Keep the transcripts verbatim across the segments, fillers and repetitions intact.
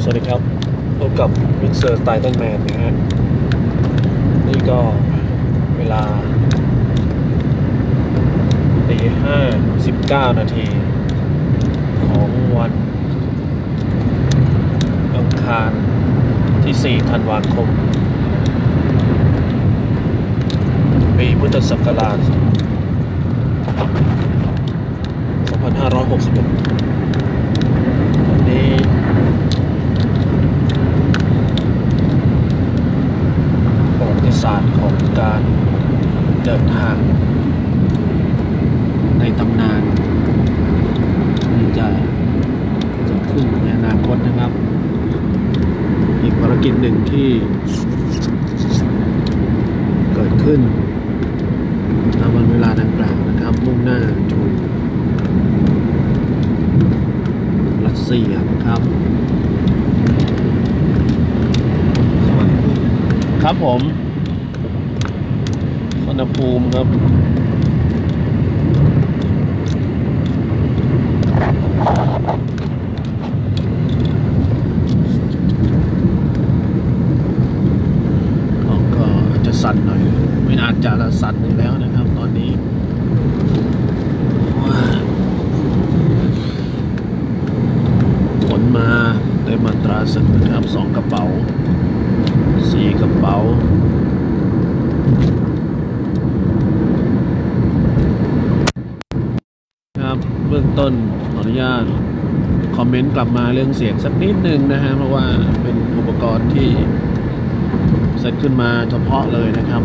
วัสดีครับพบกับมิกเซอร์สไตล์ตันแมนนะฮะนี่ก็เวลาตีห้าสิบเก้านาทีของวันอังคารที่สี่ธันวาคมปีพุทธศักราชสองพันห้าร้อยหกสิบเอ็ดวันนี้ประวัติศาสตร์ของการเดินทางในตำนานที่จะเกิดขึ้นในอนาคตนะครับอีกภารกิจหนึ่งที่เกิดขึ้นในวันเวลาดังกล่าวนะครับมุ่งหน้าสู่รัสเซียนะครับครับผมสุวรรณภูมิครับก็อาจจะสั่นหน่อยไม่อาจจะละสั่นอยู่แล้วนะครับตอนนี้ขนมาเต็มอัตราศึกนะครับสองกระเป๋าสี่กระเป๋าครับเบื้องต้นขออนุญาตคอมเมนต์กลับมาเรื่องเสียงสักนิดนึงนะฮะเพราะว่าเป็นอุปกรณ์ที่เซตขึ้นมาเฉพาะเลยนะครับ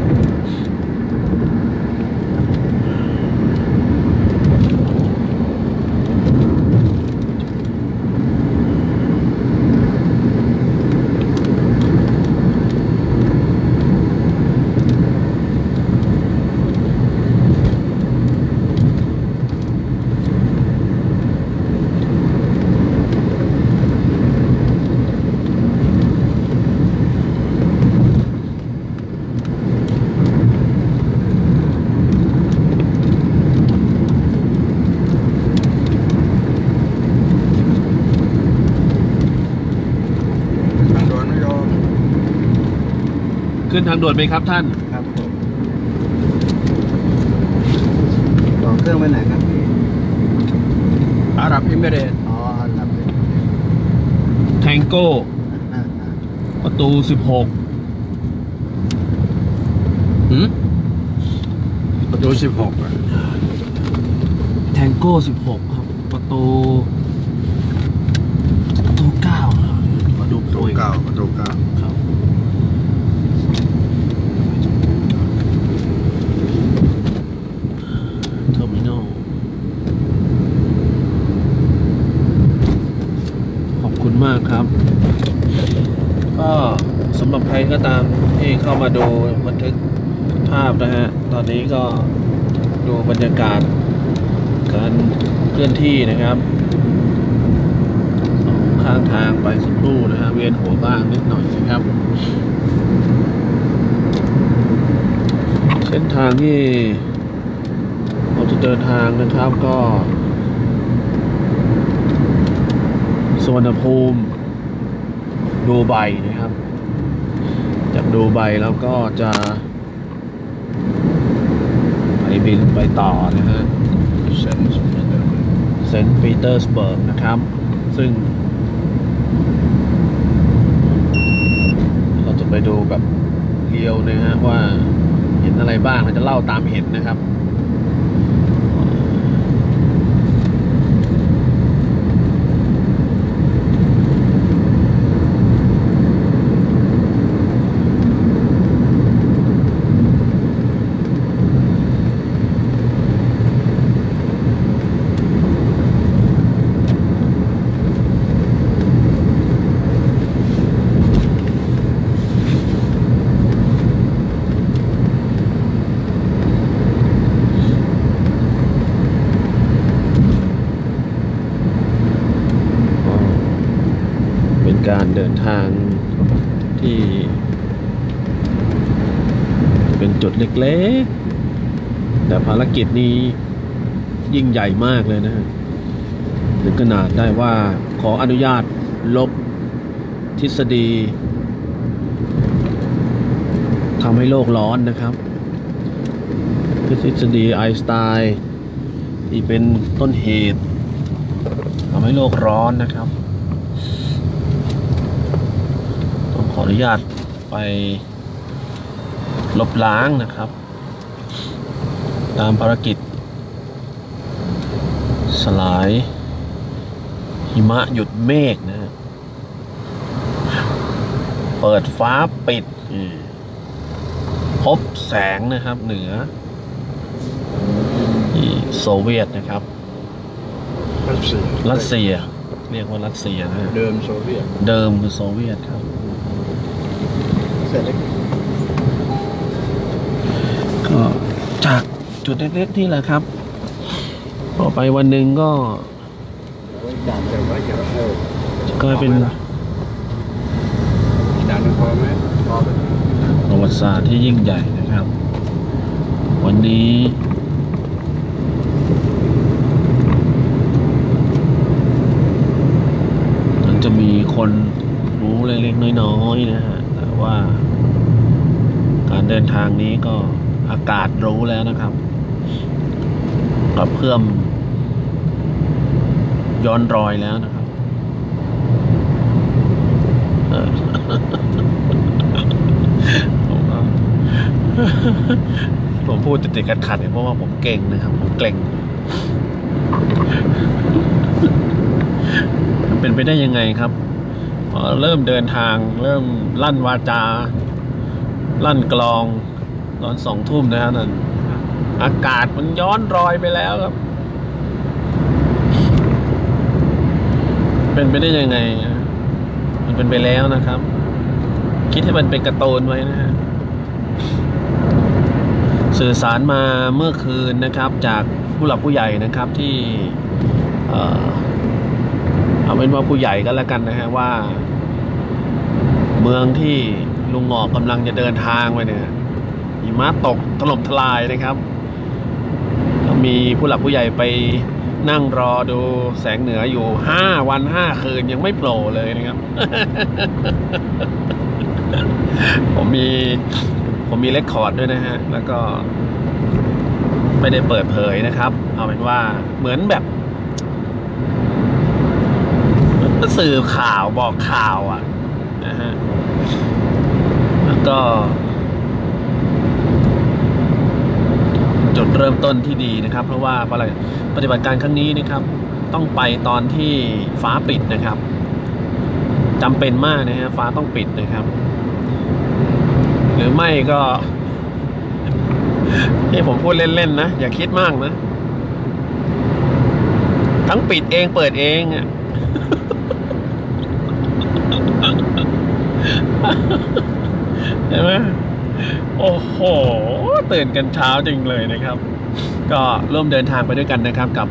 ขึ้นทางด่วนไหมครับท่านครับผมต่อเครื่องไปไหนครับพี่อาหรับเอมิเรตส์อ๋ออาหรับแทงโก้ประตูสิบหกหืมประตูสิบหกแทงโก้สิบหกครับประตูประตูเก้าประตูประตูเก้าประตูเก้าครับเทอร์มินอลขอบคุณมากครับก็สำหรับใครก็ตามที่เข้ามาดูบันทึกภาพนะฮะตอนนี้ก็ดูบรรยากาศการเคลื่อนที่นะครับข้างทางไปสักครู่นะฮะเวียนหัวบ้างนิดหน่อยนะครับเส้นทางที่เราจะเดินทางนะครับก็สุวรรณภูมิดูไบนะครับจากดูไบแล้วก็จะไปบินไปต่อนะฮะเซนต์เซนต์ปีเตอร์สเบิร์กนะครับซึ่งเราจะไปดูแบบเรียวนะฮะว่าเห็นอะไรบ้างเราจะเล่าตามเห็นนะครับการเดินทางที่เป็นจุดเล็กๆแต่ภารกิจนี้ยิ่งใหญ่มากเลยนะฮะถึงขนาดได้ว่าขออนุญาตลบทฤษฎีทำให้โลกร้อนนะครับทฤษฎีไอน์สไตน์ที่เป็นต้นเหตุทำให้โลกร้อนนะครับต้องขออนุญาตไปลบล้างนะครับตามภารกิจสลายหิมะหยุดเมฆนะฮะเปิดฟ้าปิดพบแสงนะครับเหนือโซเวียตนะครับรัสเซียรัสเซียเรียกว่ารัสเซียนะเดิมโซเวียตเดิมคือโซเวียตครับเสร็จแล้วก็จากจุดเล็กๆนี่แหละครับต่อไปวันหนึ่งก็ไว้จานเก็บไว้เก็บไว้เออกลายเป็นจานนึงพอไหมพอไปประวัติศาสตร์ที่ยิ่งใหญ่นะครับ วันนี้ถึงจะมีคนรู้เล็กๆน้อยๆนะฮะแต่ว่าการเดินทางนี้ก็อากาศรู้แล้วนะครับกับเพื่อมย้อนรอยแล้วนะครับเออ ผมก็ ผมพูดติดๆขัดๆเนี่ยเพราะว่าผมเก่งนะครับผมเกร็งมันเป็นไปได้ยังไงครับพอเริ่มเดินทางเริ่มลั่นวาจาลั่นกลองตอนสองทุ่มนะฮะนั่นอากาศมันย้อนรอยไปแล้วครับเป็นไปได้ยังไงมันเป็นไปแล้วนะครับ คิดให้มันเป็นการ์ตูนไว้นะฮะสื่อสารมาเมื่อคืนนะครับจากผู้หลักผู้ใหญ่นะครับที่เอ่อเอาเป็นว่าผู้ใหญ่ก็แล้วกันนะฮะว่าเมืองที่ลุงหงอกกำลังจะเดินทางไปเนี่ยหิมะตกถล่มทลายนะครับก็มีผู้หลักผู้ใหญ่ไปนั่งรอดูแสงเหนืออยู่ห้าวันห้าคืนยังไม่โผล่เลยนะครับ ผมมีผมมีเรคคอร์ดด้วยนะฮะแล้วก็ไม่ได้เปิดเผยนะครับเอาเป็นว่าเหมือนแบบสื่อข่าวบอกข่าวอ่ะนะฮะแล้วก็จุดเริ่มต้นที่ดีนะครับเพราะว่าอะไรปฏิบัติการครั้งนี้นะครับต้องไปตอนที่ฟ้าปิดนะครับจำเป็นมากนะฮะฟ้าต้องปิดนะครับหรือไม่ก็ที่ผมพูดเล่นๆนะอย่าคิดมากนะทั้งปิดเองเปิดเองอ่ะ เห็นไหมโอ้โหตื่นกันเช้าจริงเลยนะครับก็ร่วมเดินทางไปด้วยกันนะครับกับ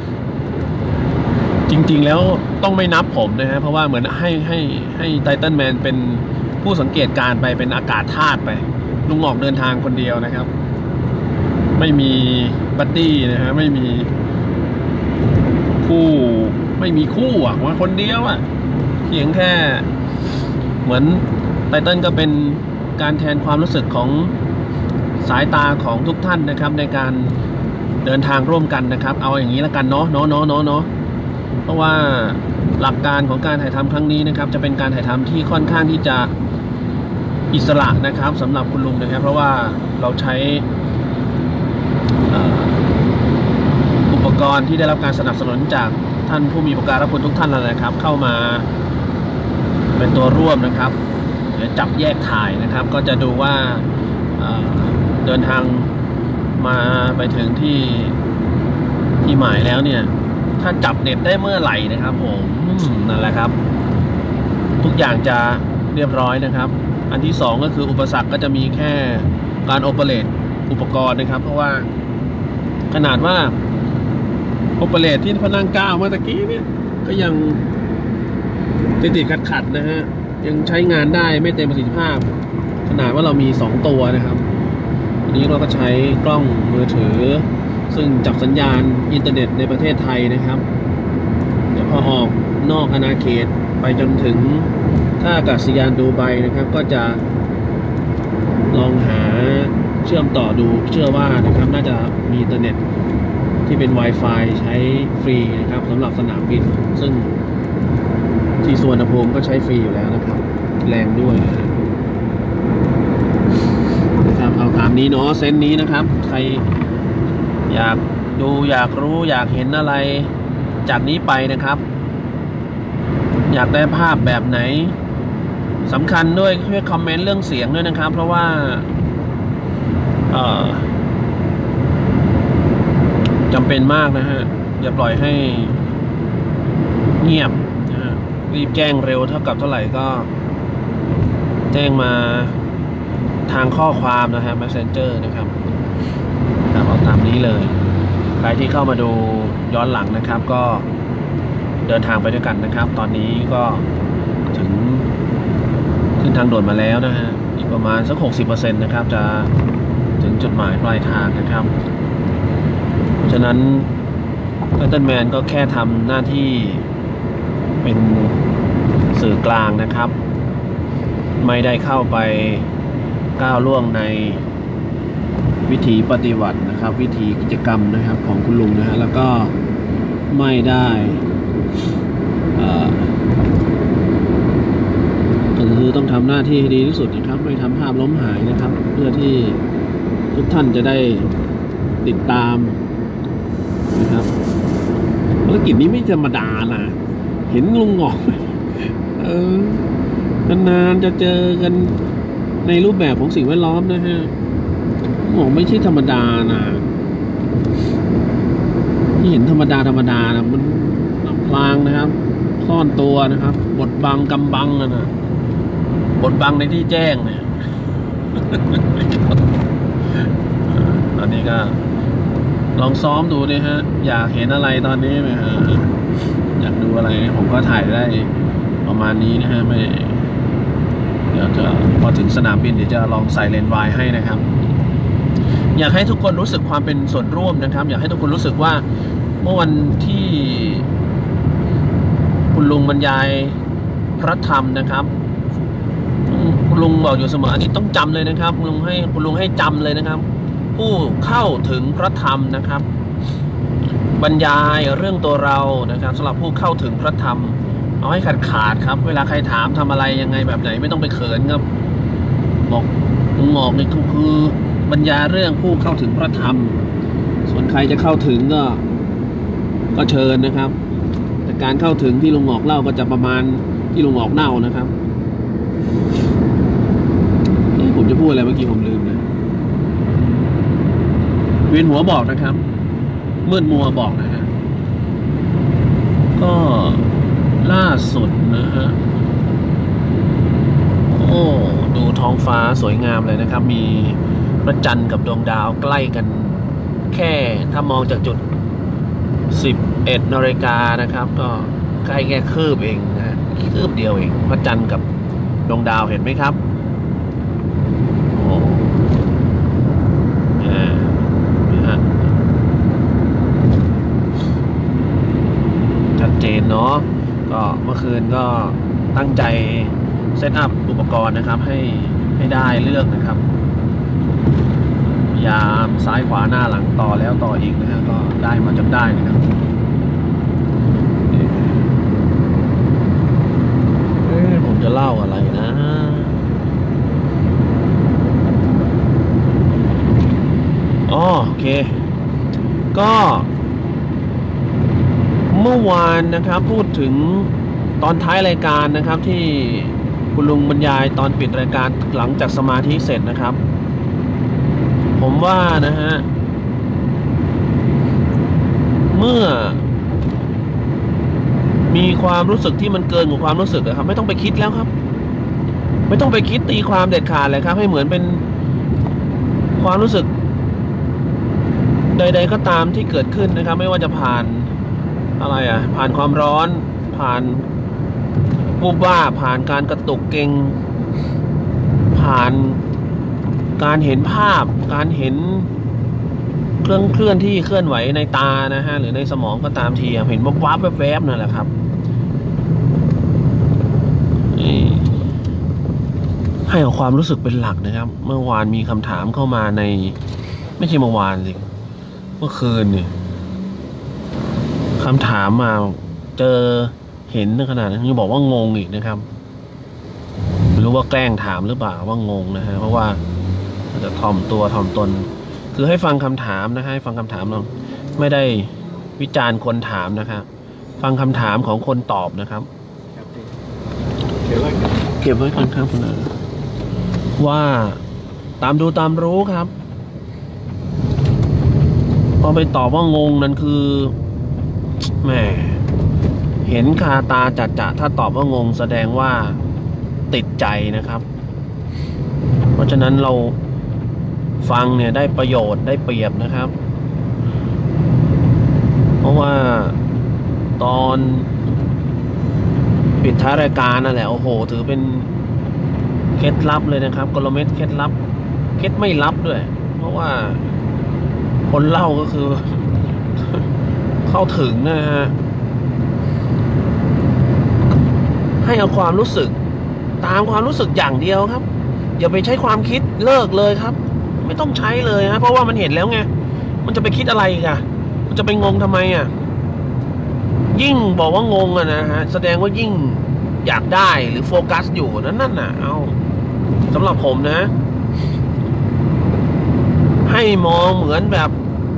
จริงๆแล้วต้องไม่นับผมนะฮะเพราะว่าเหมือนให้ให้ให้ไททันแมนเป็นผู้สังเกตการไปเป็นอากาศธาตุไปลุงออกเดินทางคนเดียวนะครับไม่มีบัดดี้นะฮะไม่มีคู่ไม่มีคู่อ่ะว่าคนเดียวอ่ะเพียงแค่เหมือนไททันก็เป็นการแทนความรู้สึกของสายตาของทุกท่านนะครับในการเดินทางร่วมกันนะครับเอาอย่างนี้แล้วกันเนาะเนาะเนาะเนาะเนาะเพราะว่าหลักการของการถ่ายทำครั้งนี้นะครับจะเป็นการถ่ายทำที่ค่อนข้างที่จะอิสระนะครับสำหรับคุณลุงนะครับเพราะว่าเราใช้อุปกรณ์ที่ได้รับการสนับสนุนจากท่านผู้มีอุปการะคุณทุกท่านแล้วนะครับเข้ามาเป็นตัวร่วมนะครับจับแยกถ่ายนะครับก็จะดูว่าเดินทางมาไปถึงที่ที่หมายแล้วเนี่ยถ้าจับเน็ตได้เมื่อไหร่นะครับผมนั่นแหละครับทุกอย่างจะเรียบร้อยนะครับอันที่สองก็คืออุปสรรคก็จะมีแค่การโอเปเรตอุปกรณ์นะครับเพราะว่าขนาดว่าโอเปเรตที่พนังก้าวเมื่อตะกี้เนี่ยก็ยังติดติดขัดขัดนะฮะยังใช้งานได้ไม่เต็มประสิทธิภาพขนาดว่าเรามีสองตัวนะครับอันนี้เราก็ใช้กล้องมือถือซึ่งจับสัญญาณอินเทอร์เน็ตในประเทศไทยนะครับเดี๋ยวพอออกนอกอาณาเขตไปจนถึงทท่าอากาศยานดูไบนะครับก็จะลองหาเชื่อมต่อดูเชื่อว่านะครับน่าจะมีอินเทอร์เน็ตที่เป็น Wi-Fi ใช้ฟรีนะครับสำหรับสนามบินซึ่งที่สุวรรณภูมิก็ใช้ฟรีอยู่แล้วนะครับแรงด้วยนะครับเอาตามนี้เนาะเซนต์นี้นะครับใครอยากดูอยากรู้อยากเห็นอะไรจากนี้ไปนะครับอยากได้ภาพแบบไหนสำคัญด้วยช่วยคอมเมนต์เรื่องเสียงด้วยนะครับเพราะว่าเอ่อจำเป็นมากนะฮะอย่าปล่อยให้เงียบนะฮะรีบแจ้งเร็วเท่ากับเท่าไหร่ก็แจ้งมาทางข้อความนะฮะ Messenger นะครับครับเอาตามนี้เลยใครที่เข้ามาดูย้อนหลังนะครับก็เดินทางไปด้วยกันนะครับตอนนี้ก็ถึงขึ้นทางด่วนมาแล้วนะฮะอีกประมาณสัก หกสิบเปอร์เซ็นต์ นะครับจะถึงจุดหมายปลายทางนะครับเพราะฉะนั้นเทนแมนก็แค่ทำหน้าที่เป็นสื่อกลางนะครับไม่ได้เข้าไปก้าวล่วงในวิธีปฏิบัตินะครับวิธีกิจกรรมนะครับของคุณลุงนะฮะแล้วก็ไม่ได้ก็คือต้องทำหน้าที่ให้ดีที่สุดนะครับไม่ทำภาพล้มหายนะครับเพื่อที่ทุกท่านจะได้ติดตามนะครับภารกิจนี้ไม่ธรรมดานะเห็นลุงหงอกเออนานๆจะเจอกันในรูปแบบของสิ่งแวดล้อมนะฮะหงอกไม่ใช่ธรรมดานะที่เห็นธรรมดาธรรมดานะมันพลางนะครับซ่อนตัวนะครับบดบังกำบังนะนะบดบังในที่แจ้งเนี่ยตอนนี้ก็ลองซ้อมดูดิฮะอยากเห็นอะไรตอนนี้ไหมฮะอยากดูอะไรผมก็ถ่ายได้ประมาณนี้นะฮะไม่เดี๋ยวจะพอถึงสนามบินเดี๋ยวจะลองใส่เลนส์วายให้นะครับอยากให้ทุกคนรู้สึกความเป็นส่วนร่วมนะครับอยากให้ทุกคนรู้สึกว่าเมื่อวันที่คุณลุงบรรยายพระธรรมนะครับคุณลุงบอกอยู่เสมออันนี้ต้องจำเลยนะครับคุณลุงให้คุณลุงให้จำเลยนะครับผู้เข้าถึงพระธรรมนะครับบรรยายเรื่องตัวเรานะครับสำหรับผู้เข้าถึงพระธรรมเอาให้ขาดขาดครับเวลาใครถามทำอะไรยังไงแบบไหนไม่ต้องไปเขินครับบอกลุงหงอกนี่คือบรรยายเรื่องผู้เข้าถึงพระธรรมส่วนใครจะเข้าถึงก็ก็เชิญนะครับแต่การเข้าถึงที่ลุงหงอกเล่าก็จะประมาณที่ลุงหงอกเล่านะครับผมจะพูดอะไรเมื่อกี้ผมลืมนะเวียนหัวบอกนะครับมืดมัวบอกนะฮะก็ล่าสุดนะฮะโอ้ดูท้องฟ้าสวยงามเลยนะครับมีพระจันทร์กับดวงดาวใกล้กันแค่ถ้ามองจากจุดสิบเอ็ดนาฬิกานะครับก็ใกล้แค่คืบเองนะฮะคืบเดียวเองพระจันทร์กับดวงดาวเห็นไหมครับโอ้นี่ฮะชัดเจนเนาะก็เมื่อคืนก็ตั้งใจเซตอัพอุปกรณ์นะครับให้ให้ได้เลือกนะครับพยายามซ้ายขวาหน้าหลังต่อแล้วต่ออีกนะฮะก็ได้มาจนได้นะครับเอ๊ะผมจะเล่าอะไรนะอ๋อโอเคก็เมื่อวานนะครับพูดถึงตอนท้ายรายการนะครับที่คุณลุงบรรยายตอนปิดรายการหลังจากสมาธิเสร็จนะครับผมว่านะฮะเมื่อมีความรู้สึกที่มันเกินกว่าความรู้สึกนะครับไม่ต้องไปคิดแล้วครับไม่ต้องไปคิดตีความเด็ดขาดเลยครับให้เหมือนเป็นความรู้สึกใดๆก็ตามที่เกิดขึ้นนะครับไม่ว่าจะผ่านอะไรอ่ะผ่านความร้อนผ่านวูบว่าผ่านการกระตุกเกร็งผ่านการเห็นภาพการเห็นเครื่องเคลื่อนที่เคลื่อนไหวในตานะฮะหรือในสมองก็ตามทีเห็นวับวับแวบๆนั่นแหละครับให้เอาความรู้สึกเป็นหลักนะครับ เมื่อวานมีคำถามเข้ามาใน ไม่ใช่เมื่อวานสิเมื่อคืนเนี่ยคำถามมาเจอเห็นขนาดนี้บอกว่างงอีกนะครับไม่รู้ว่าแกล้งถามหรือเปล่าว่างงนะฮะเพราะว่าจะถ่อมตัวถ่อมตนคือให้ฟังคำถามนะฮะให้ฟังคำถามเราไม่ได้วิจารณ์คนถามนะครับฟังคำถามของคนตอบนะครับเก็บไว้เก็บไว้ก่อนครับคุณอาว่าตามดูตามรู้ครับพอไปตอบว่างงนั่นคือแหมเห็นคาตาจัดจะถ้าตอบว่างงแสดงว่าติดใจนะครับเพราะฉะนั้นเราฟังเนี่ยได้ประโยชน์ได้เปรียบนะครับเพราะว่าตอนปิดท้ายรายการนั่นแหละโอ้โหถือเป็นเคล็ดลับเลยนะครับกลเม็ดเคล็ดลับเคล็ดไม่ลับด้วยเพราะว่าคนเล่าก็คือ เข้าถึงนะฮะให้เอาความรู้สึกตามความรู้สึกอย่างเดียวครับอย่าไปใช้ความคิดเลิกเลยครับไม่ต้องใช้เลยฮะเพราะว่ามันเห็นแล้วไงมันจะไปคิดอะไรอีกอะมันจะไปงงทำไมอะยิ่งบอกว่างงอะนะฮะแสดงว่ายิ่งอยากได้หรือโฟกัสอยู่นั่นนั่นน่ะเอาสำหรับผมนะให้มองเหมือนแบบ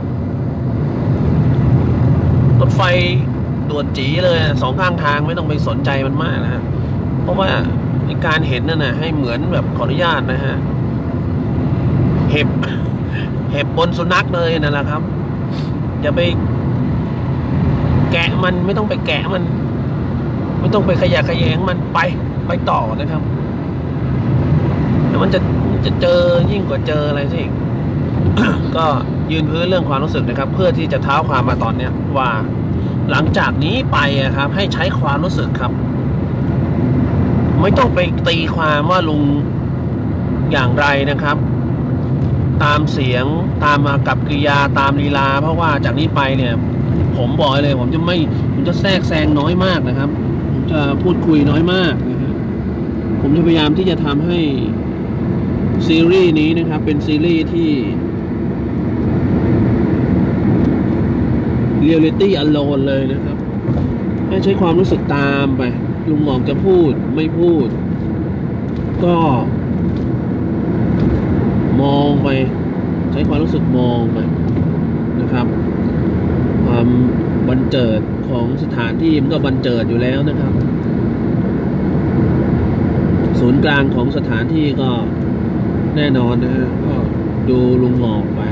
รถไฟด่วนจีเลยสองข้างทางไม่ต้องไปสนใจมันมากนะฮะเพราะว่าในการเห็นนั่นนะให้เหมือนแบบขออนุญาตนะฮะเห็บเห็บบนสุนัขเลยนั่นแหละครับอย่าไปแกะมันไม่ต้องไปแกะมันไม่ต้องไปขยะแขยงมันไปไปต่อนะครับแต่มันจะจะเจอยิ่งกว่าเจออะไรสิ ก็ยืนพื้นเรื่องความรู้สึกนะครับเพื่อที่จะเท้าความมาตอนเนี้ยว่าหลังจากนี้ไปครับให้ใช้ความรู้สึกครับไม่ต้องไปตีความว่าลุงอย่างไรนะครับตามเสียงตามอากับกิริยาตามลีลาเพราะว่าจากนี้ไปเนี่ยผมบอกเลยผมจะไม่ผมจะแทรกแซงน้อยมากนะครับผมจะพูดคุยน้อยมากนะฮะผมจะพยายามที่จะทำให้ซีรีส์นี้นะครับเป็นซีรีส์ที่เรียลลิตี้อโลนเลยนะครับให้ใช้ความรู้สึกตามไปลุงหมอกจะพูดไม่พูดก็มองไปใช้ความรู้สึกมองไปนะครับความบันเจิดของสถานที่มันก็บันเจิดอยู่แล้วนะครับศูนย์กลางของสถานที่ก็แน่นอนนะฮะก็ดูลุงหมอกไป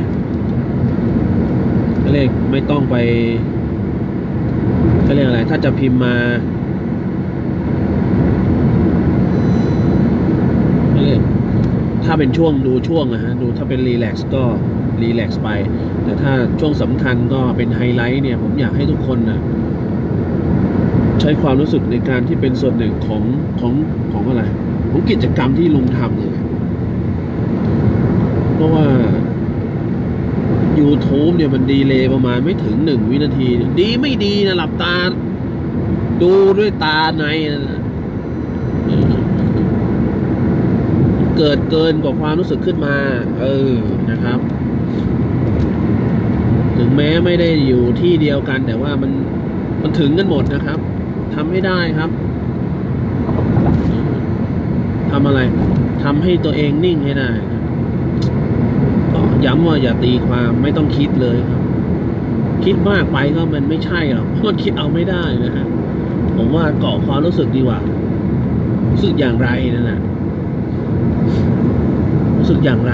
ก็เรียกไม่ต้องไปก็เรียกอะไรถ้าจะพิมพ์มาก็เรียกถ้าเป็นช่วงดูช่วงนะฮะดูถ้าเป็นรีแลกซ์ก็รีแลกซ์ไปแต่ถ้าช่วงสำคัญก็เป็นไฮไลท์เนี่ยผมอยากให้ทุกคนนะใช้ความรู้สึกในการที่เป็นส่วนหนึ่งของของของอะไรของกิจกรรมที่ลุงทำเลยเพราะว่า YouTube เนี่ยมันดีเลย์ประมาณไม่ถึงหนึ่งวินาทีดีไม่ดีนะหลับตาดูด้วยตาในนะเกิดเกินกว่าความรู้สึกขึ้นมาเออนะครับถึงแม้ไม่ได้อยู่ที่เดียวกันแต่ว่ามันมันถึงกันหมดนะครับทำให้ได้ครับทำอะไรทำให้ตัวเองนิ่งให้ได้ก็ย้ำว่าอย่าตีความไม่ต้องคิดเลยครับคิดมากไปก็มันไม่ใช่หรอกเพราะมันคิดเอาไม่ได้นะฮะผมว่าเกาะความรู้สึกดีกว่ารู้สึกอย่างไรนั่นแหละรู้สึกอย่างไร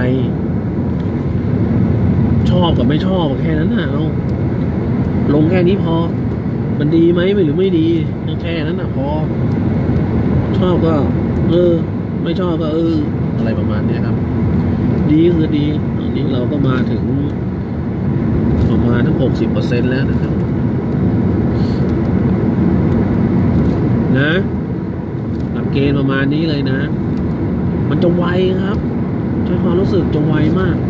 ชอบกับไม่ชอบแค่นั้นนะเราลงแค่นี้พอมันดีไหมหรือไม่ดีแค่นั้นนะพอชอบก็เออไม่ชอบก็เอออะไรประมาณนี้ครับดีคือดีตอนนี้เราก็มาถึงประมาณทั้งหกสิบเปอร์เซ็นต์แล้วนะครับนะหลักเกณฑ์ประมาณนี้เลยนะมันจะไวครับใช้ความรู้สึกจะไวมาก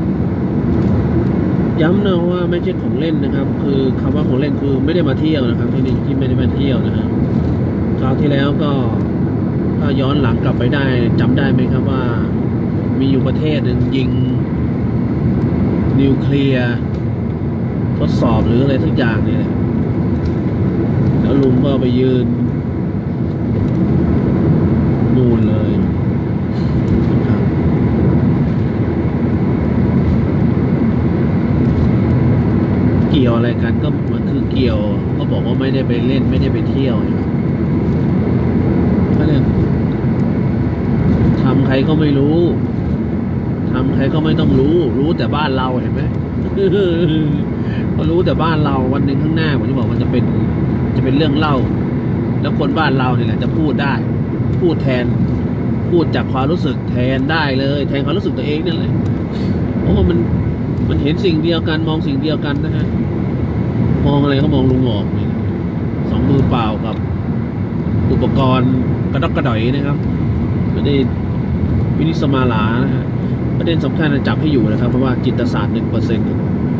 ย้ำนะว่าไม่ใช่ของเล่นนะครับคือคำว่าของเล่นคือไม่ได้มาเที่ยวนะครับที่นี่ที่ไม่ได้มาเที่ยวนะครับคราวที่แล้วก็ถ้าาย้อนหลังกลับไปได้จำได้ไหมครับว่ามีอยู่ประเทศหนึ่งยิงนิวเคลียร์ทดสอบหรืออะไรทุกอย่างเนี่ยแล้วลุงก็ไปยืนนู่นเลยนะครับเกี่ยวอะไรกันก็มันคือเกี่ยวก็บอกว่าไม่ได้ไปเล่นไม่ได้ไปเที่ยวก็เนี่ยทำใครก็ไม่รู้ทำใครก็ไม่ต้องรู้รู้แต่บ้านเราเห็นไหม ก็รู้แต่บ้านเราวันหนึ่งข้างหน้าผมจะบอกมันจะเป็นจะเป็นเรื่องเล่าแล้วคนบ้านเราเนี่ยแหละจะพูดได้พูดแทนพูดจากความรู้สึกแทนได้เลยแทนความรู้สึกตัวเองนั่นแหละเพราะว่ามันมันเห็นสิ่งเดียวกันมองสิ่งเดียวกันนะฮะมองอะไรก็มองลุงหงอกนี่สองมือเปล่ากับอุปกรณ์กระดกกระดอยนะครับไม่ได้วินิสมาลานะฮะประเด็นสำคัญจับให้อยู่นะครับเพราะว่าจิตศาสตร์หนึ่งเปอร์เซ็นต์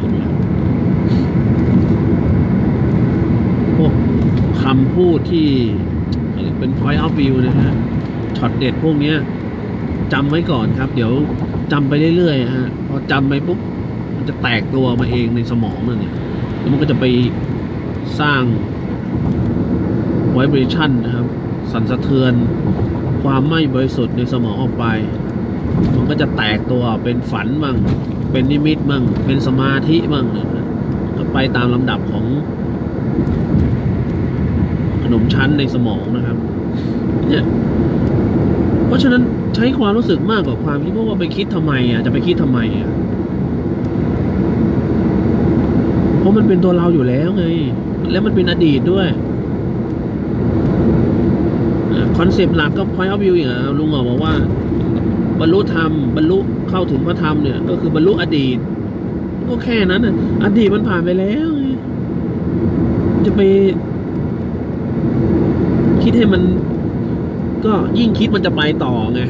พวกคำพูดที่เป็น point of view นะฮะช็อตเด็ดพวกนี้จำไว้ก่อนครับเดี๋ยวจำไปเรื่อยๆฮะพอจำไปปุ๊บมันจะแตกตัวมาเองในสมองนั่นเนี่ยแล้วมันก็จะไปสร้าง vibration นะครับสั่นสะเทือนความไม่บริสุทธิ์ในสมองออกไปมันก็จะแตกตัวเป็นฝันบ้างเป็นนิมิตบ้างเป็นสมาธิบ้างก็ไปตามลำดับของขนมชั้นในสมองนะครับเนี่ยเพราะฉะนั้นใช้ความรู้สึกมากกว่าความคิดเพราะว่าไปคิดทำไมอ่ะจะไปคิดทำไมอ่ะเพราะมันเป็นตัวเราอยู่แล้วไงแล้วมันเป็นอดีตด้วยคอนเซปต์หลักก็ point of view อย่างลุงบอกว่าบรรลุธรรมบรรลุเข้าถึงพระธรรมเนี่ยก็คือบรรลุอดีตก็แค่นั้นน่ะอดีตมันผ่านไปแล้วจะไปคิดให้มันก็ยิ่งคิดมันจะไปต่อไง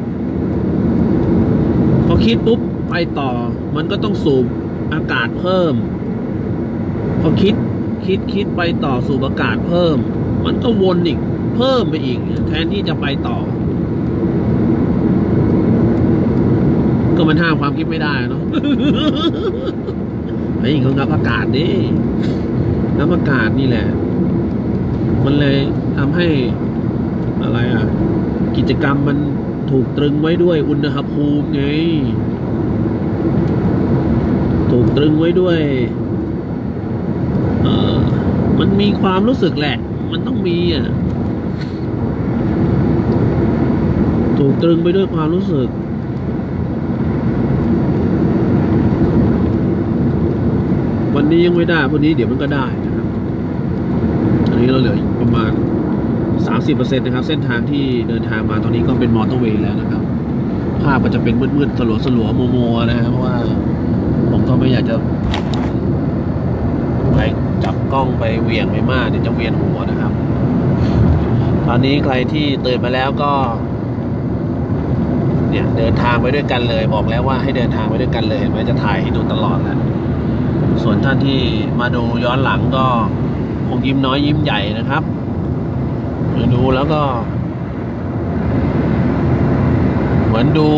พอคิดปุ๊บไปต่อมันก็ต้องสูบอากาศเพิ่มพอคิดคิดคิดไปต่อสูบอากาศเพิ่มมันก็วนอีกเพิ่มไปอีกแทนที่จะไปต่อก็มันห้ามความคิดไม่ได้เนาะ ไอ้เขางับอากาศดิงับอากาศนี่แหละมันเลยทำให้อะไรอ่ะกิจกรรมมันถูกตรึงไว้ด้วยอุณหภูมิไงถูกตรึงไว้ด้วยเออมันมีความรู้สึกแหละมันต้องมีอ่ะถูกตรึงไปด้วยความรู้สึกวันนี้ยังไม่ได้วันนี้เดี๋ยวมันก็ได้นะครับอันนี้เราเหลือประมาณ สามสิบเปอร์เซ็นต์ นะครับเส้นทางที่เดินทางมาตอนนี้ก็เป็นมอเตอร์เวย์แล้วนะครับภาพมันจะเป็นมืดๆสลัวสลัวมัวมัวนะครับเพราะว่าผมก็ไม่อยากจะไปจับกล้องไปเวียงไปมากเดี๋ยวจะเวียนหัวนะครับตอนนี้ใครที่ตื่นมาแล้วก็เนี่ยเดินทางไปด้วยกันเลยบอกแล้วว่าให้เดินทางไปด้วยกันเลยไม่จะถ่ายให้ดูตลอดแหละส่วนท่านที่มาดูย้อนหลังก็คงยิ้มน้อยยิ้มใหญ่นะครับดูแล้วก็เหมือนดู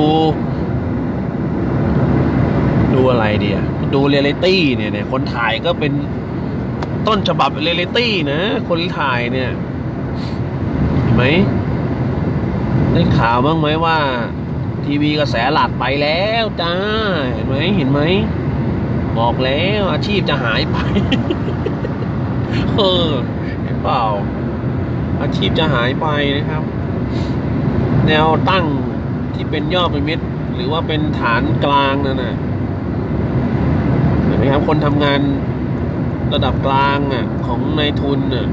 ดูอะไรเดียดูเรียลิตี้เนี่ยเนี่ยคนถ่ายก็เป็นต้นฉบับเรียลิตี้นะคนถ่ายเนี่ยเห็นไหมได้ข่าวบ้างไหมว่าทีวีกระแสหลักไปแล้วจ้าเห็นไหมเห็นไหมบอกแล้วอาชีพจะหายไป เออเห็นเปล่าอาชีพจะหายไปนะครับ แนวตั้งที่เป็นยอดพีระมิดหรือว่าเป็นฐานกลางนั่นนะเห็นไหมครับคนทำงานระดับกลางอ่ะของนายทุนอ่ะ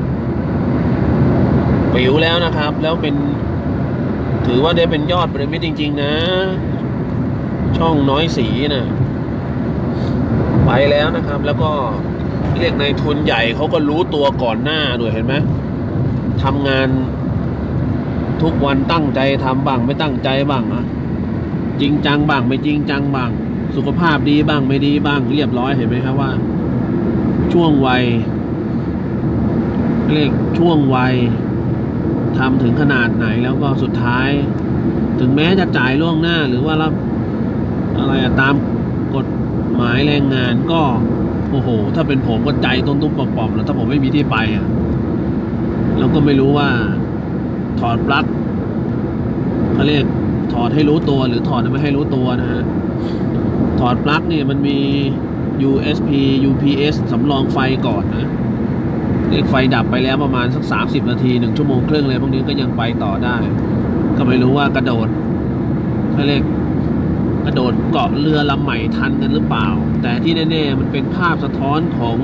ปิ๋วแล้วนะครับ แล้วเป็นถือว่าได้เป็นยอดพีระมิดจริงๆนะช่องน้อยสีนะไปแล้วนะครับ แล้วก็เรียกนายทุนใหญ่เขาก็รู้ตัวก่อนหน้าด้วยเห็นไหมทำงานทุกวันตั้งใจทำบ้างไม่ตั้งใจบ้างอะจริงจังบ้างไม่จริงจังบ้างสุขภาพดีบ้างไม่ดีบ้างเรียบร้อยเห็นไหมครับว่าช่วงวัยเรียกช่วงวัยททำถึงขนาดไหนแล้วก็สุดท้าย ถึงแม้จะจ่ายล่วงหน้าหรือว่ารับอะไรอะตามกฎหมายแรงงานก็โอ้โหถ้าเป็นผมก็ใจตุ้มๆปอมๆแล้วถ้าผมไม่มีที่ไปอ่ะแล้วก็ไม่รู้ว่าถอดปลั๊กเขาเรียกถอดให้รู้ตัวหรือถอดไม่ให้รู้ตัวนะฮะถอดปลั๊กนี่มันมี ยู เอส พี ยู พี เอส สำรองไฟก่อนนะเรียกไฟดับไปแล้วประมาณสักสามสิบนาทีหนึ่งชั่วโมงครึ่งเลยพวกนี้ก็ยังไปต่อได้ก็ไม่รู้ว่ากระโดดเขาเรียกกระโดดเกาะเรือลำใหม่ทันกันหรือเปล่าแต่ที่แน่ๆมันเป็นภาพสะท้อนของ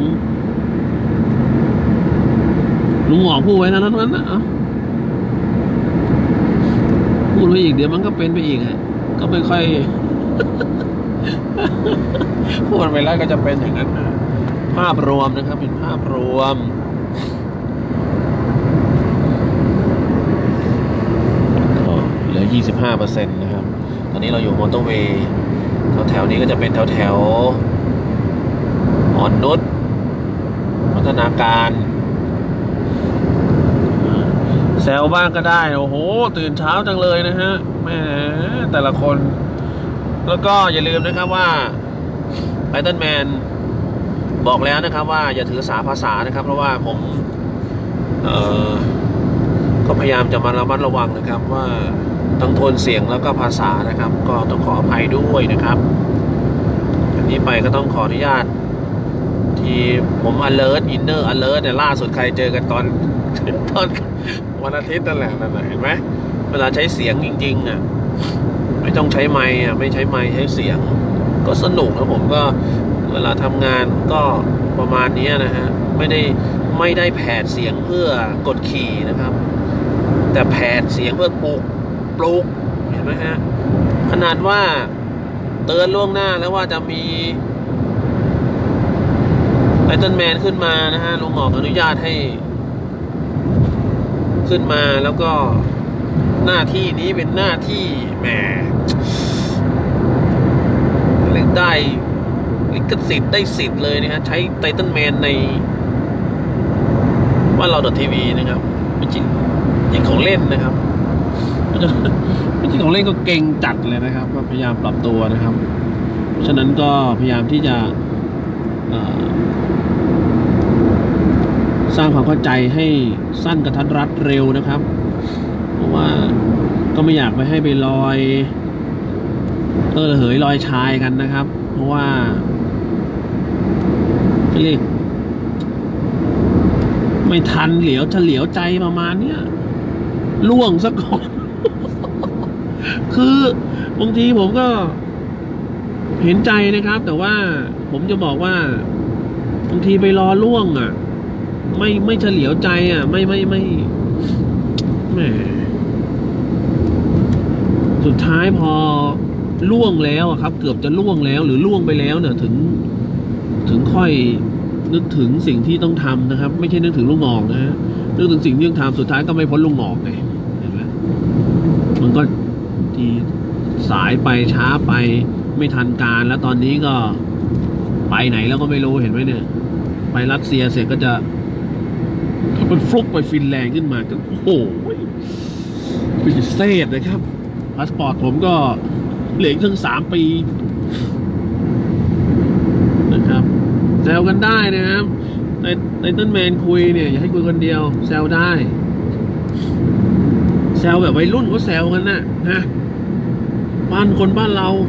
ลุงหงอกพูดไว้นะนั้นนะพูดไว้อีกเดี๋ยวมันก็เป็นไปอีกฮะก็ไม่ค่อย พูดไปแล้วก็จะเป็นอย่างนั้นนะภาพรวมนะครับเป็นภาพรวมเหลือ ยี่สิบห้าเปอร์เซ็นต์ นะครับตอนนี้เราอยู่มอเตอร์เวย์แถวๆนี้ก็จะเป็นแถวแถวอ่อนนุชพัฒนาการแซวบ้างก็ได้โอ้โหตื่นเช้าจังเลยนะฮะแหมแต่ละคนแล้วก็อย่าลืมนะครับว่าไททันแมนบอกแล้วนะครับว่าอย่าถือสาภาษานะครับเพราะว่าผมเอ่อก็พยายามจะมาระมัดระวังนะครับว่าทั้งโทนเสียงแล้วก็ภาษานะครับก็ต้องขออภัยด้วยนะครับจากนี้ไปก็ต้องขออนุญาตที่ผม alert inner alert เนี่ยล่าสุดใครเจอกันตอนตอนวันอาทิตย์นั่นแหละนั่นแหละเห็นไหมเวลาใช้เสียงจริงๆอ่ะไม่ต้องใช้ไมค์อ่ะไม่ใช้ไมค์ใช้เสียงก็สนุกนะผมก็เวลาทำงานก็ประมาณนี้นะฮะไม่ได้ไม่ได้แผดเสียงเพื่อกดขี่นะครับแต่แผดเสียงเพื่อปลุกปลุกเห็นไหมฮะขนาดว่าเตือนล่วงหน้าแล้วว่าจะมีไททันแมนขึ้นมานะฮะลุงหมอกอนุญาตให้ขึ้นมาแล้วก็หน้าที่นี้เป็นหน้าที่แหมเรียกได้ลิขสิทธิ์ได้สิทธิ์เลยนะฮะใช้ไททันแมนในว่านเราดอททีวีนะครับไม่จริงจริงของเล่นนะครับไม่จริงของเล่นก็เก่งจัดเลยนะครับก็พยายามปรับตัวนะครับฉะนั้นก็พยายามที่จะสร้างความเข้าใจให้สั้นกระทัดรัดเร็วนะครับเพราะว่าก็ไม่อยากไปให้ไปลอยเออเหยลอยชายกันนะครับเพราะว่าเรียกไม่ทันเหลียวเฉลียวใจประมาณเนี้ยล่วงซะก่อน คือบางทีผมก็เห็นใจนะครับแต่ว่าผมจะบอกว่าบางทีไปรอล่วงอ่ะไม่ไม่เฉลียวใจอ่ะไม่ไม่ไม่แหมสุดท้ายพอล่วงแล้วครับเกือบจะล่วงแล้วหรือล่วงไปแล้วเนี่ยถึงถึงค่อยนึกถึงสิ่งที่ต้องทำนะครับไม่ใช่นึกถึงลุงหงอกนะฮะนึกถึงสิ่งที่ต้องทำสุดท้ายก็ไม่พ้นลุงหงอกไงเห็นไหมมันก็ทีสายไปช้าไปไม่ทันการแล้วตอนนี้ก็ไปไหนแล้วก็ไม่รู้เห็นไหมเนี่ยไปรัสเซียเสร็จก็จะเป็นฟลุกไปฟินแลนด์ขึ้นมาก็โอ้โหพิเศษนะครับพาสปอร์ตผมก็เหลืออีกถึงสามปีนะครับแซวกันได้นะครับไททันแมนคุยเนี่ยอย่าให้คุยคนเดียวแซวได้แซวแบบวัยรุ่นก็แซวกันนะฮะบ้านคนบ้านเรา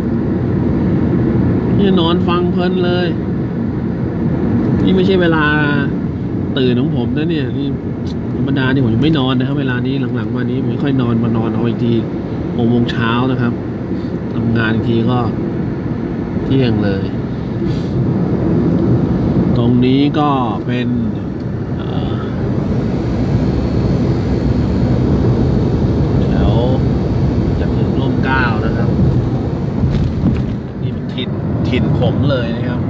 นี่นอนฟังเพลินเลยนี่ไม่ใช่เวลาตื่นของผมนะเนี่ยนี่ธรรมดานี่ผมไม่นอนนะครับเวลานี้หลังๆมานี้ผมไม่ค่อยนอนมานอนเอาอีกทีหกโมงเช้านะครับทำงานอีกทีก็เที่ยงเลยตรงนี้ก็เป็นแถวจากถึงร่มเกล้านะครับนี่เป็นถิ่นถิ่นผมเลยนะครับ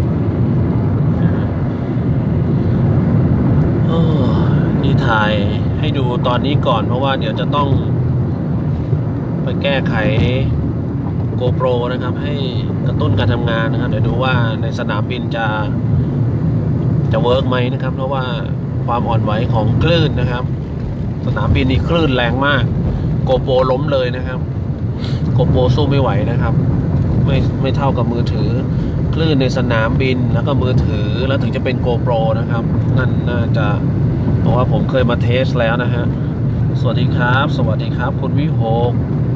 นี่ถ่ายให้ดูตอนนี้ก่อนเพราะว่าเดี๋ยวจะต้องไปแก้ไข GoPro นะครับให้กระตุ้นการทำงานนะครับเดี๋ยวดูว่าในสนามบินจะจะเวิร์กไหมนะครับเพราะว่าความอ่อนไหวของคลื่นนะครับสนามบินนี่คลื่นแรงมากโกโปรล้มเลยนะครับโกโปรสู้ไม่ไหวนะครับไม่ไม่เท่ากับมือถือคลื่นในสนามบินแล้วก็มือถือแล้วถึงจะเป็นโกโปรนะครับนั่นน่าจะเพราะว่าผมเคยมาเทสแล้วนะฮะสวัสดีครับสวัสดีครับคุณวิโหก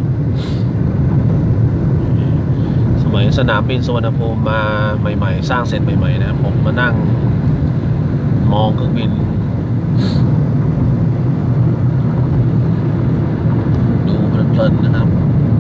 สมัยสนามบินสุวรรณภูมิมาใหม่ๆสร้างเสร็จใหม่ๆนะผมมานั่งมองเครื่องบินดูเพลินๆนะครับ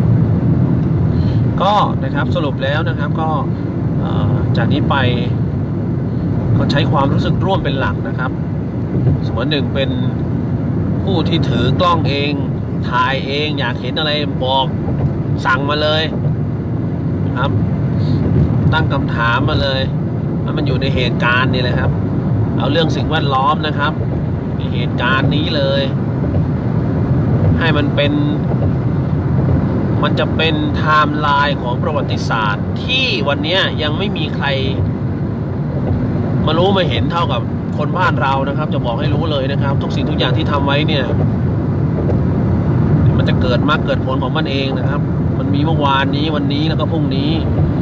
ก็นะครับสรุปแล้วนะครับก็จากนี้ไปก็ใช้ความรู้สึกร่วมเป็นหลักนะครับเสมือนหนึ่งเป็นผู้ที่ถือกล้องเองถ่ายเองอยากเห็นอะไรบอกสั่งมาเลยนะครับตั้งคำถามมาเลยแล้วมันอยู่ในเหตุการณ์นี่แหละครับเอาเรื่องสิ่งแวดล้อมนะครับในเหตุการณ์นี้เลยให้มันเป็นมันจะเป็นไทม์ไลน์ของประวัติศาสตร์ที่วันนี้ยังไม่มีใครมารู้มาเห็นเท่ากับคนบ้านเรานะครับจะบอกให้รู้เลยนะครับทุกสิ่งทุกอย่างที่ทำไว้เนี่ยมันจะเกิดมาเกิดผลของมันเองนะครับมันมีเมื่อวานนี้วันนี้แล้วก็พรุ่งนี้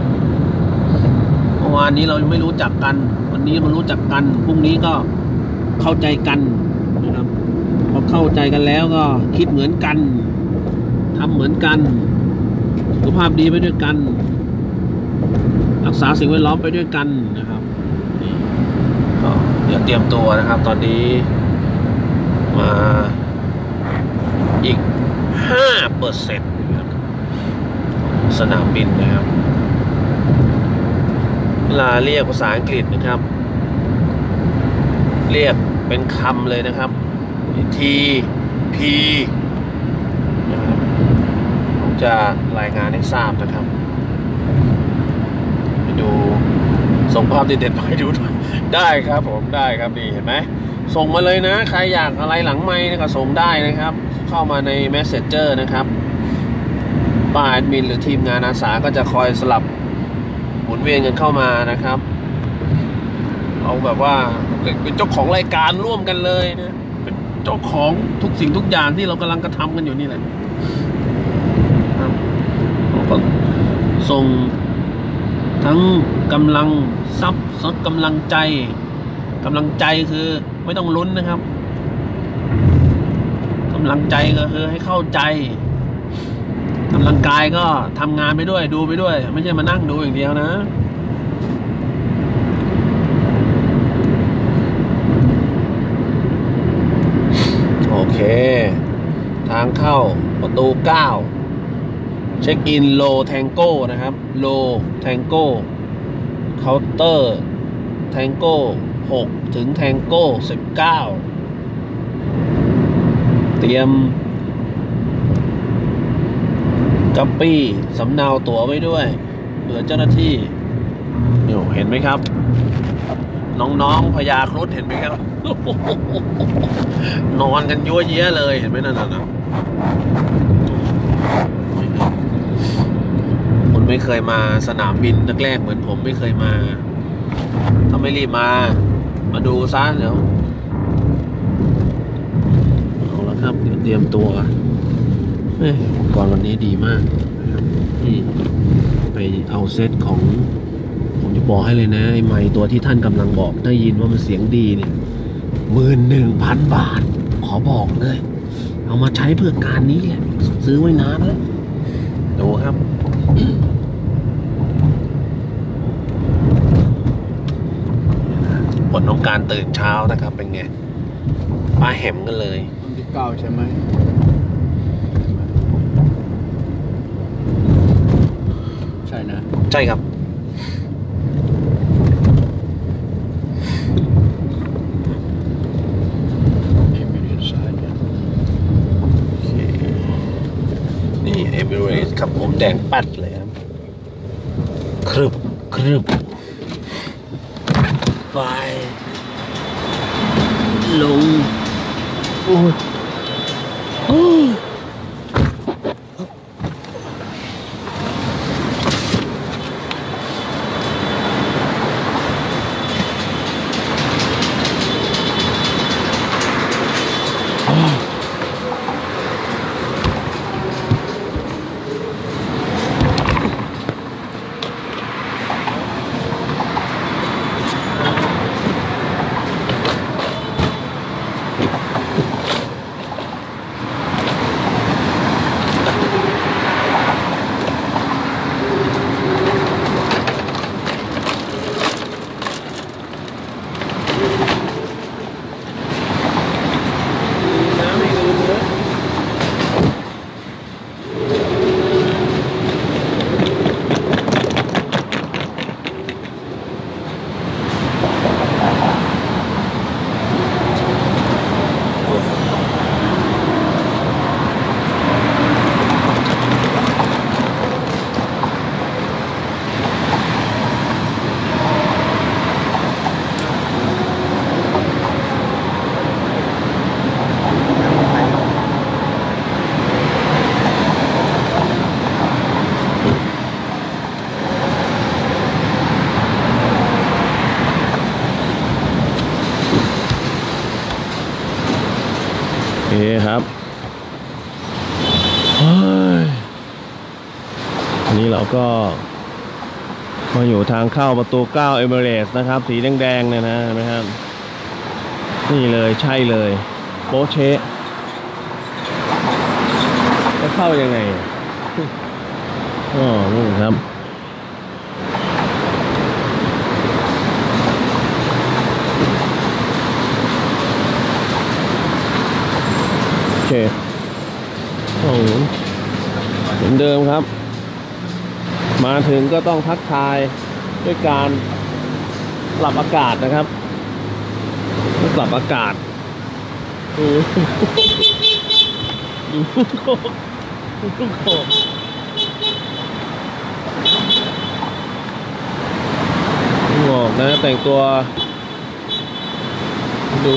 เมื่อวานนี้เราไม่รู้จักกันวันนี้มันรู้จักกันพรุ่งนี้ก็เข้าใจกันนะครับพอเข้าใจกันแล้วก็คิดเหมือนกันทำเหมือนกันสุขภาพดีไปด้วยกันรักษาสิ่งแวดล้อมไปด้วยกันนะครับนี่ก็เดี๋ยวเตรียมตัวนะครับตอนนี้มาอีก ห้าเปอร์เซ็นต์ สนามบินนะครับเวลาเรียกภาษาอังกฤษนะครับเรียกเป็นคำเลยนะครับ T P นะครับผมจะรายงานให้ทราบนะครับไปดูส่งภาพเด็ดๆมาให้ดูด้วยได้ครับผมได้ครับนี่เห็นไหมส่งมาเลยนะใครอยากอะไรหลังไมค์ก็ส่งได้นะครับเข้ามาใน Messenger นะครับป้าแอดมินหรือทีมงานอาสาก็จะคอยสลับหมุนเวียนกันเข้ามานะครับเอาแบบว่าเป็นเจ้าของรายการร่วมกันเลยนะเป็นเจ้าของทุกสิ่งทุกอย่างที่เรากำลังกระทำกันอยู่นี่แหละครับก็ส่งทั้งกำลังทรัพย์สดกำลังใจกำลังใจคือไม่ต้องลุ้นนะครับกำลังใจก็คือให้เข้าใจกำลังกายก็ทำงานไปด้วยดูไปด้วยไม่ใช่มานั่งดูอย่างเดียวนะโอเคทางเข้าประตูเก้าเช็คอินโลแทงโก้นะครับโลแทงโก้เคาน์เตอร์แทงโก้หกถึงแทงโก้สิบเก้าเตรียมกัปปี้สำเนาตั๋วไว้ด้วยเผื่อเจ้าหน้าที่อยู่เห็นไหมครับน้องๆพญาครุฑเห็นไหมครับ นอนกันยั่วเยี้ยเลยเห็นไหมนั่นน่ะคุณไม่เคยมาสนามบินแรกๆเหมือนผมไม่เคยมาถ้าไม่รีบมามาดูซะเดี๋ยวเอาละครับเดี๋ยวเตรียมตัวก่อนวันนี้ดีมากนะครับที่ไปเอาเซตของผมจะบอกให้เลยนะไอ้ไมค์ตัวที่ท่านกำลังบอกได้ยินว่ามันเสียงดีเนี่ยหมื่นหนึ่งพันบาทขอบอกเลยเอามาใช้เพื่อการนี้แหละซื้อไว้นานแล้วดูครับผลของการตื่นเช้านะครับเป็นไงป้าแหมกันเลยวันที่เก้าใช่ไหมใช่นะใช่ครับนี่เอมิเรตส์ครับผมแดงปัดเลยครับครึบครึบไปลงโอ้ยโอ้ยเคครับเฮ้ยอันนี้เราก็มาอยู่ทางเข้าประตูเก้าเอเมเรสนะครับ สีแดงๆเนี่ยนะเห็นไหมครับนี่เลยใช่เลยโปเชะจะเข้ายังไงอ๋อนี่ครับโอเคโอ้โหเหมือนเดิมครับมาถึงก็ต้องทักทายด้วยการปรับอากาศนะครับปรับอากาศดูดูลูกโคกลูกโคกบอกนะแต่งตัวดู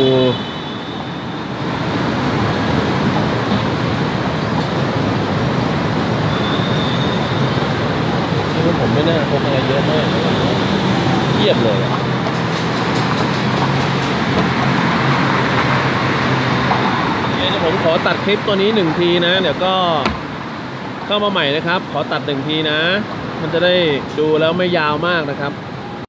นี่ผมไม่น่าพกอะไรเยอะมากเทียบเลยอะเดี๋ยวผมขอตัดคลิปตัวนี้หนึ่งทีนะเดี๋ยวก็เข้ามาใหม่นะครับขอตัดหนึ่งทีนะมันจะได้ดูแล้วไม่ยาวมากนะครับ